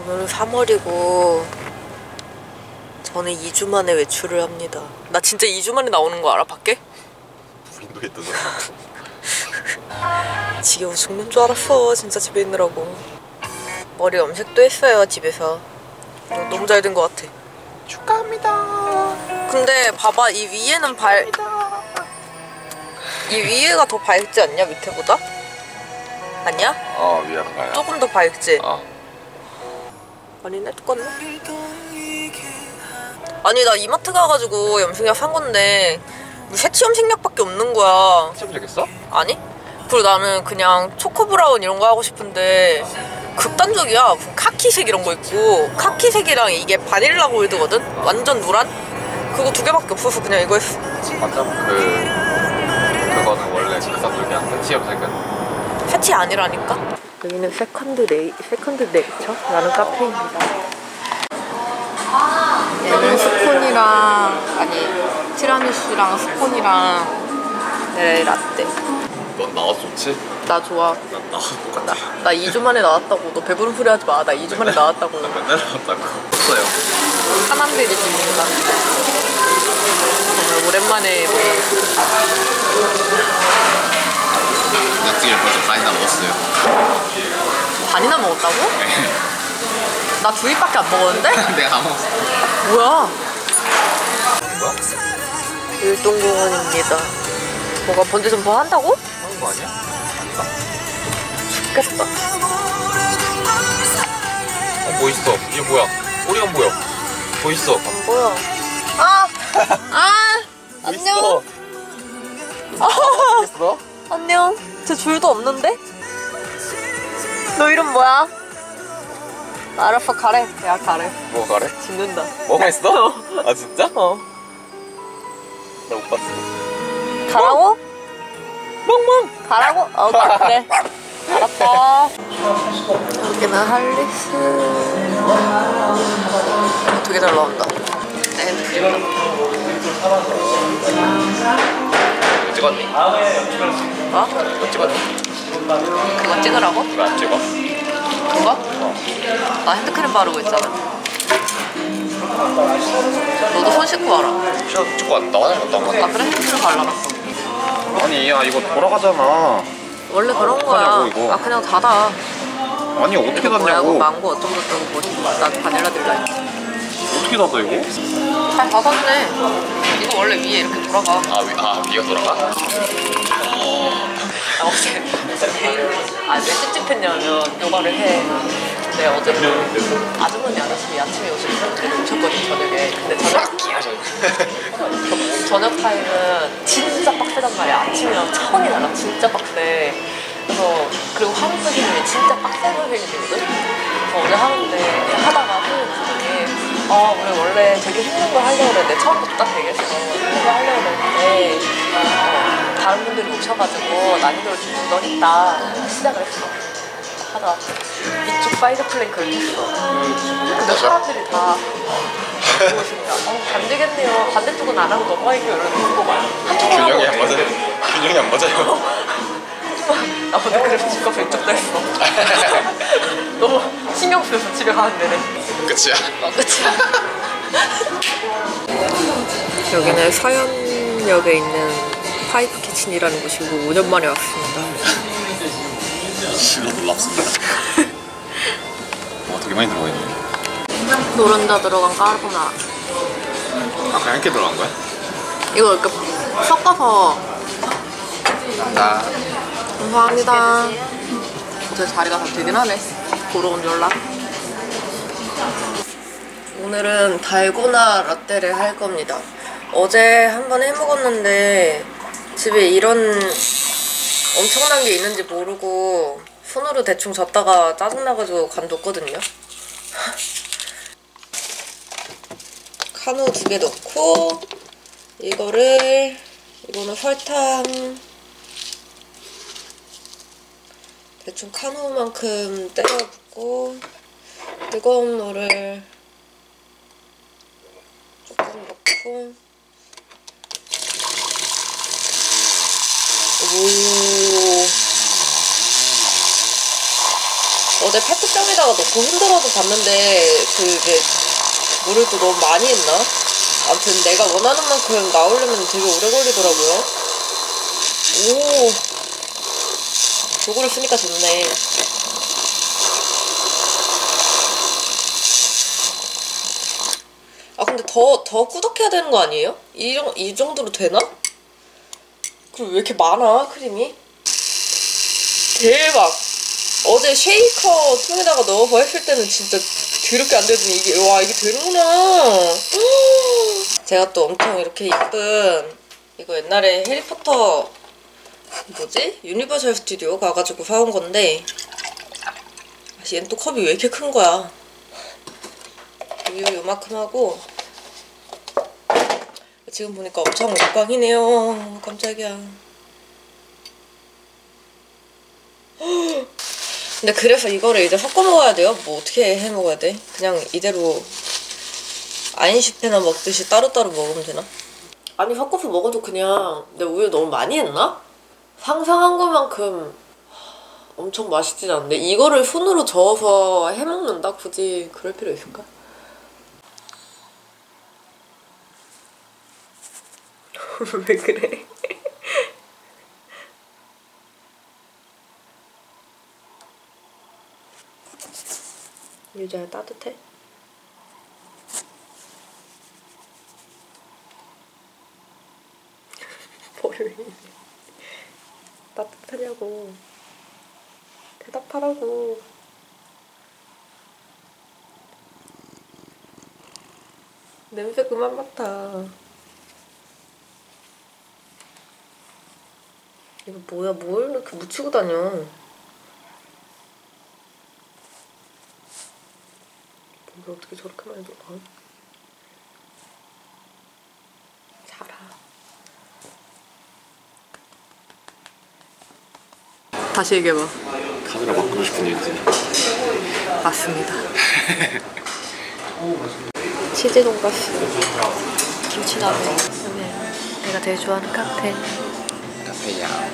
오늘은 3월이고 저는 2주 만에 외출을 합니다. 나 진짜 2주 만에 나오는 거 알아, 밖에? 무인도에 있던 지겨워 죽는 줄 알았어, 진짜 집에 있느라고. 머리 염색도 했어요, 집에서. 너무 잘 된 것 같아. 축하합니다. 근데 봐봐, 이 위에는 이 위에가 더 밝지 않냐, 밑에보다? 아니야? 위에가 가요. 조금 더 밝지? 아니네, 똑같네. 아니, 나 이마트 가가지고 염색약 산 건데 새치 염색약밖에 없는 거야. 염색했어? 아니? 그리고 나는 그냥 초코브라운 이런 거 하고 싶은데 극단적이야. 카키색 이런 거 있고, 카키색이랑 이게 바닐라 골드거든? 완전 누란? 그거 두 개밖에 없어서 그냥 이거 했어. 맞아. 그거는 원래 극단적이야. 새치 염색은. 새치 아니라니까? 여기는 세컨드 네이처라는 카페입니다. 얘는 스콘이랑, 아니, 티라미수랑 스콘이랑 네, 라떼. 넌 나와서 좋지? 나 좋아. 난 나와서 똑같아. 나 2주 만에 나왔다고. 너 배부른 소리 하지 마. 나 2주 만에 나왔다고. 나 맨날 나왔다고. 없어요. 사람들이 집니다. 정말 오랜만에 낙지를 벌써 반이나 먹었어요. 반이나 먹었다고? 나 2입밖에 안 먹었는데? 내가 다 먹었어. 뭐야? 뭐야? 율동공원입니다. 뭐가 번지 점프 한다고? 하는 거 아니야? 아닌가? 죽겠어. 뭐 있어? 이게 뭐야? 꼬리가 뭐야? 뭐 있어? 안 보여. 안녕. 있어? 안녕. 쟤 줄도 없는데? 너 이름 뭐야? 알았어, 가래. 야, 가래. 뭐 가래? 짖는다. 뭐가 있어? 어. 아 진짜? 어. 나 못 봤어. 가라고? 멍멍. 가라고? 그래. 알았다. 여기는 할리스. 되게 잘 나온다. 찍었니? 뭐? 이거 찍었니? 그거 찍으라고? 왜 안 찍어? 그거? 나 핸드크림 바르고 있잖아. 너도 손 씻고 와라. 찍고 왔다. 화장실 갔다 온 아, 그래? 핸드크림 발라놨어. 아니 야 이거 돌아가잖아. 원래 그런 거야. 어떡하냐고, 이거. 아, 그냥 닫아. 아니 어떻게 뭐야, 닫냐고. 망고 어쩌고저쩌고 뭐지? 난 바닐라 딜라 했지. 어떻게 닫아 이거? 잘 닫았네. 이거 원래 위에 이렇게 돌아가. 위가 돌아가? 어제 왜 찝찝했냐면 요가를 해. 근데 어제 아주머니 아저씨 아침에 오셨거든, 저녁에. 근데 저녁 타임은 진짜 빡세단 말이야. 아침이랑 차원이 달라. 진짜 빡세. 그래서 그리고 하는 선생님이 진짜 빡센 선생님이거든. 그래서 어제 하는데 하다가 선생님이 우리 원래 되게 힘든 걸 하려고 했는데 처음부터 딱 되겠어. 힘든 걸 하려고 했는데 다른 분들이 오셔가지고 난이도를 좀 조절했다 시작을 했어. 하다가 이쪽 사이드 플랭크를 했어. 근데 사람들이 다 보고 있으니까 안 되겠네요. 반대쪽은 안 하고 넘어갈게요. 이러는 거 봐. 균형이 안 맞아요. 균형이 안 맞아요. 나 오늘 그래서 집 가서 이쪽도 했어. 너무 신경 쓰여서 집에 가는 내내. 끝이야? 끝이야. 여기는 서현역에 있는 파이프 키친이라는 곳이고 5년 만에 왔습니다. 진짜 놀랍습니다. 되게 많이 들어가 있네. 노른자 들어간 까르보나라. 그냥 이렇게 들어간 거야? 이거 이렇게 섞어서. 감사합니다. 제 자리가 다 되긴 하네. 보러 온 연락. 오늘은 달고나 라떼를 할 겁니다. 어제 한번 해먹었는데 집에 이런 엄청난 게 있는지 모르고 손으로 대충 젓다가 짜증나가지고 관뒀거든요. 카누 2개 넣고 이거는 설탕 대충 카누만큼 때려 붓고 뜨거운 물을 조금 넣고 어제 페트병에다가 넣고 흔들어서 봤는데 그게 물을 또 너무 많이 했나? 아무튼 내가 원하는 만큼 나오려면 되게 오래 걸리더라고요. 오, 요거를 쓰니까 좋네. 아 근데 더 꾸덕해야 되는 거 아니에요? 이 정도로 되나? 그리고 왜 이렇게 많아 크림이? 대박! 어제 쉐이커 통에다가 넣어서 했을 때는 진짜 더럽게 안 되더니 이게 되는구나. 제가 또 엄청 이렇게 이쁜 이거 옛날에 해리포터 뭐지? 유니버설 스튜디오 가가지고 사온 건데 얘는 또 컵이 왜 이렇게 큰 거야? 우유 요만큼 하고 지금 보니까 엄청 먹방이네요. 깜짝이야. 근데 그래서 이거를 이제 섞어 먹어야 돼요? 뭐 어떻게 해 먹어야 돼? 그냥 이대로 아인슈페너 먹듯이 따로따로 먹으면 되나? 아니 섞어서 먹어도 그냥 내 우유 너무 많이 했나? 상상한 것만큼 엄청 맛있진 않은데 이거를 손으로 저어서 해먹는다? 굳이 그럴 필요 있을까? 왜 그래? 유자야 따뜻해? 뭘 따뜻하냐고 대답하라고. 냄새 그만 맡아. 이거 뭐야, 뭘 이렇게 묻히고 다녀. 이거 어떻게 저렇게 많이 들어가? 자라. 다시 얘기해봐. 카메라 바꾸고 싶은 이유지. 맞습니다. 치즈 돈가스, 김치라면. 여기 내가 되게 좋아하는 카페. 카페야.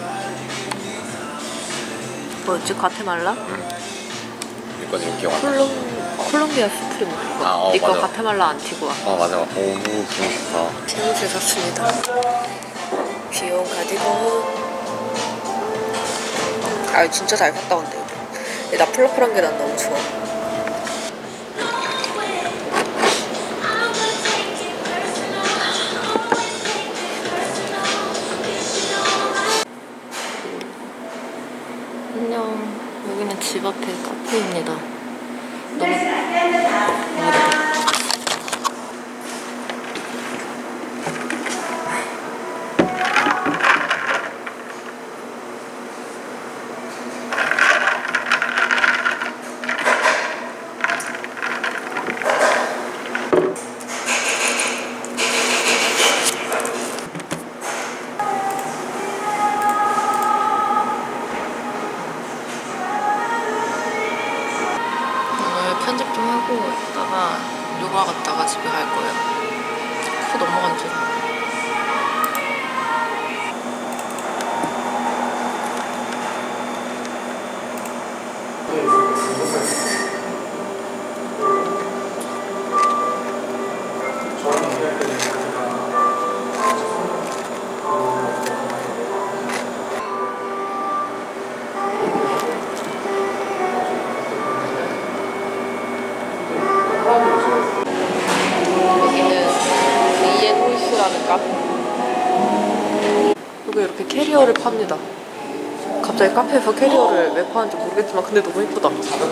뭐였지? 과테말라? 이건 이렇게 기억 안 나. 콜롬비아 스프링. 이거 맞아. 과테말라 안티구아. 맞아. 오, 너무 좋다. 재밌게 샀습니다. 귀여운 가디건. 아 진짜 잘 샀다 근데 이거. 나플러플한 게 난 너무 좋아. 안녕. 여기는 집 앞에 카페입니다. 너무 오래돼. 편집 좀 하고 이따가 요가 갔다가 집에 갈 거예요. 코 넘어간 줄. 여기 이렇게 캐리어를 팝니다. 갑자기 카페에서 캐리어를 왜 파는지 모르겠지만 근데 너무 예쁘다.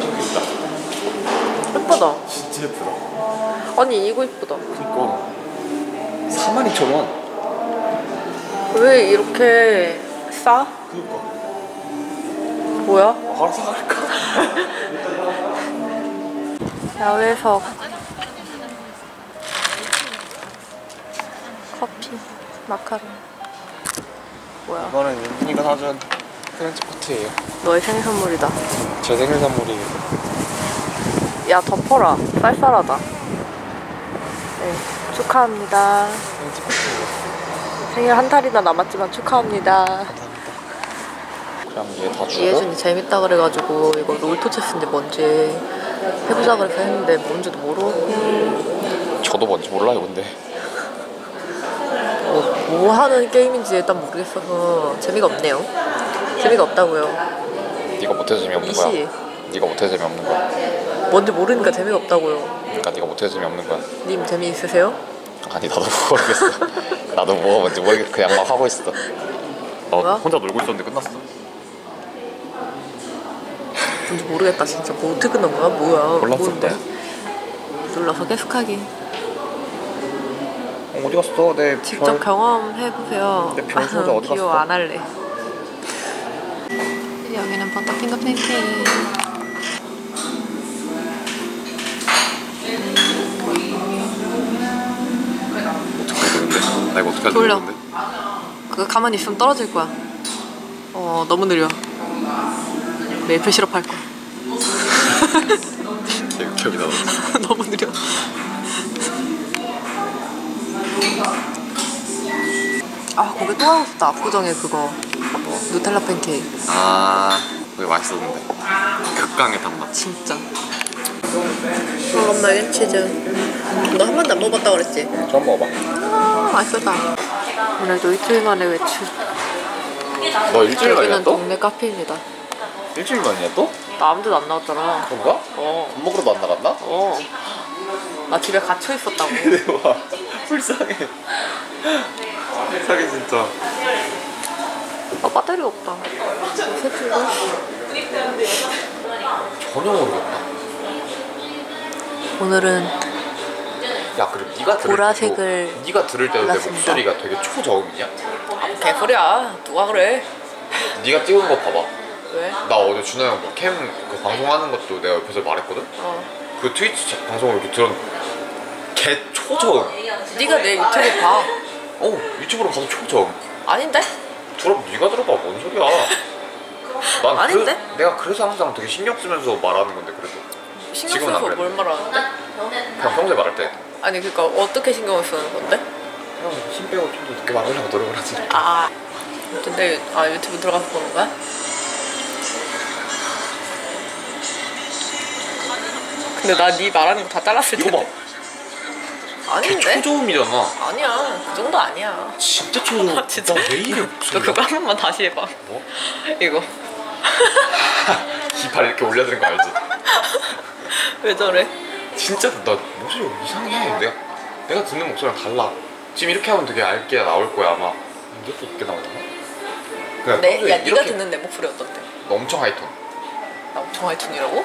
예쁘다. 진짜 예쁘다. 아니 이거 예쁘다. 그니까 42,000원. 왜 이렇게 싸? 그니까 뭐야? 알아서 할까? 야외석 커피 마카롱. 뭐야? 이거는 윤진이가 사준 프렌치 코트예요. 너의 생일 선물이다. 제 생일 선물이. 야 덮어라. 쌀쌀하다. 네 축하합니다. 프렌치 코트예요. 생일 한 달이나 남았지만 축하합니다. 그냥 얘 다 주고. 이혜준이 재밌다 그래가지고 이거 롤토체스인데 뭔지 해보자 그래서 했는데 뭔지도 모르고 저도 뭔지 몰라요 근데. 뭐 하는 게임인지 일단 모르겠어서 재미가 없네요. 재미가 없다고요. 네가 못해서 재미없는 거야. 이씨 네가 못해서 재미없는 거야. 뭔지 모르니까 재미가 없다고요. 그러니까 네가 못해서 재미없는 거야. 님 재미있으세요? 아니 나도 모르겠어. 나도 뭐 뭔지 모르겠어. 그냥 막 하고 있어. 뭐야? 혼자 놀고 있었는데 끝났어. 뭔지 모르겠다 진짜. 뭐 어떻게 끝난 거야? 뭐야? 몰랐어. 뭔데? 눌러서 계속하기. 어디 갔어? 내 직접 경험해보세요. 내 별소자 어디 기호 갔어? 안 할래. 여기는 버터핑거 팬케이크. 어떻게 해야 되는데? 나 이거 어떻게 해야 돌려. 되는데? 그거 가만히 있으면 떨어질 거야. 너무 느려. 메이플 시럽 할 거야. 이거 기억이 나. 너무 느려. 아 거기 또 하고 싶다. 압구정에 그거 누텔라 팬케이크. 아, 그게 맛있었는데. 극강의 단맛. 진짜. 엄마 치즈. 너 한 번도 안 먹어봤다고 그랬지? 처음 먹어봐. 맛있었다. 오늘도 일주일 만에 외출. 너 일주일 만이야 여기는 또? 동네 카페입니다. 일주일 만이야 또? 나 아무 데도 안 나왔잖아. 그런가? 밥 먹으러도 안 나갔나? 나 집에 갇혀 있었다고. 대박. 불쌍해. 불쌍해 진짜. 배터리가 없다. 새끼가. 전혀 모르겠다. 오늘은 야 그럼 네가 들을 보라색을 때도, 네가 들을 때도 내 골랐습니다. 목소리가 되게 초저음이냐? 개소리야. 누가 그래? 네가 찍은 거 봐봐. 왜? 나 어제 준하 형 뭐 캠 그 방송하는 것도 내가 옆에서 말했거든? 그 트위치 방송을 이렇게 들었는데 개 초저음. 네가 내 유튜브 봐. 유튜브로 가서 초저음. 아닌데? 네가 들어봐. 뭔 소리야. 난 아닌데? 내가 그래서 항상 되게 신경 쓰면서 말하는 건데 그래도 신경 지금은 안 써서 그래. 뭘 말하는데? 그냥 평소에 말할 때 아니 그러니까 어떻게 신경을 쓰는 건데? 그냥 힘 빼고 좀 더 늦게 말하려고 노력을 하지. 아무튼 유튜브 들어가서 보는 거야? 근데 나 네 말하는 거 다 잘랐을 이거 텐데. 봐. 아닌데? 초저음이잖아. 아니야. 그 정도 아니야. 진짜 초저음. 진짜? 왜 이래 너 목소리가. 그거 한 번만 다시 해봐. 뭐? 이거. 이발 이렇게 올려드는 거 알지? 왜 저래? 진짜 나 목소리 이상해. 내가 듣는 목소리랑 달라. 지금 이렇게 하면 되게 얇게 나올 거야 아마. 이렇게 깊게 나오나? 그냥 네? 평소에 야 네가 이렇게 듣는 내 목소리 어떤데? 너 엄청 하이톤. 나 엄청 하이톤이라고?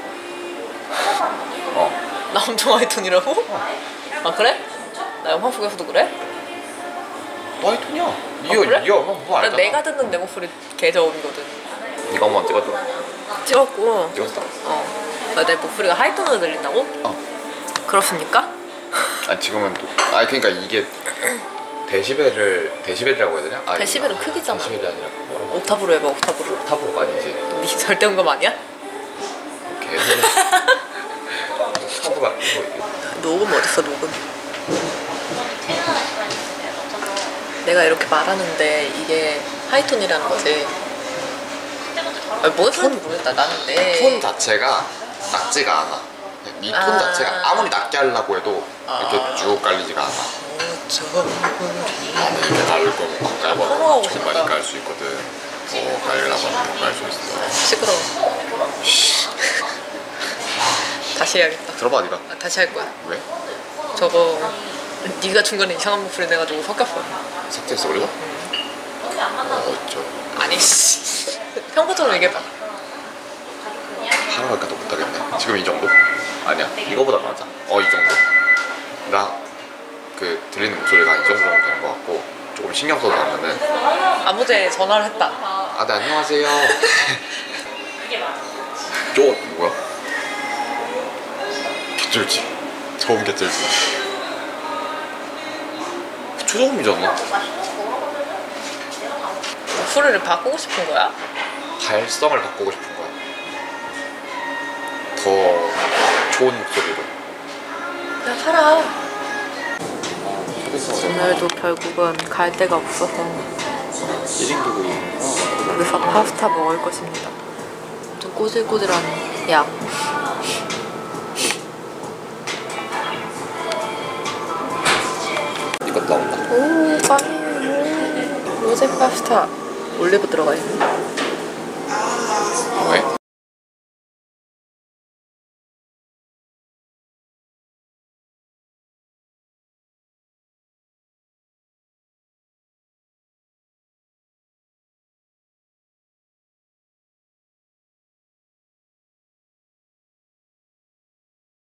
나 엄청 하이톤이라고? 아 그래? 나 영화 속에서도 그래? 너 하이톤이야. 그래? 네가 얼마나 뭐 나 알잖아. 내가 듣는 내 목소리 개저음이거든. 네가 한번 찍어줘. 찍었고 찍었어. 내 목소리가 하이톤으로 들린다고? 그렇습니까? 아니 지금은 또 그러니까 이게 데시벨이라고 해야 되냐? 데시벨은 크기잖아. 데시벨이 아니라 뭐라고? 옥타브로 해봐. 옥타브로. 옥타브가 아니지. 네 절대음감 아니야? 개소리. 옥타브가 아니고 이게. 녹음 어딨어 녹음. 내가 이렇게 말하는데 이게 하이톤이라는 거지. 뭔 소리인지 모르겠다. 나는 톤 자체가 낮지가 않아. 이 톤 자체가 아무리 낮게 하려고 해도 이렇게 쭉 깔리지가 않아. 나는 이렇게 다를 거면 막 성공하고 깔고 싶다. 정말 깔 수 있거든. 깔려고 하면 깔 수 있어. 시끄러워. 다시 해야겠다. 들어봐 네가. 다시 할 거야. 왜? 저거 네가 중간에 이상한 목소리 내가지고 섞였어. 삭제했어 그래서? 어쩌. 아니 씨. 평소처럼 얘기해봐. 하나밖에 더 못하겠네. 지금 이 정도? 아니야. 이거보다 맞아. 이 정도. 나 그 들리는 목소리가 이 정도 되는 것 같고 조금 신경 써서 하면은 아무데 전화를 했다. 네 안녕하세요. 뭐야? 개쩔지. 저음 개쩔지. 초저음이잖아. 목소리를 바꾸고 싶은 거야? 발성을 바꾸고 싶은 거야. 더 좋은 목소리로. 그냥 살아. 오늘도 결국은 갈 데가 없어서 1인 두고 여기서 파스타 먹을 것입니다. 좀 꼬질꼬질한 양. 이것도 나온다. 오, 빵이. 로제 파스타. 올리브 들어가 있네.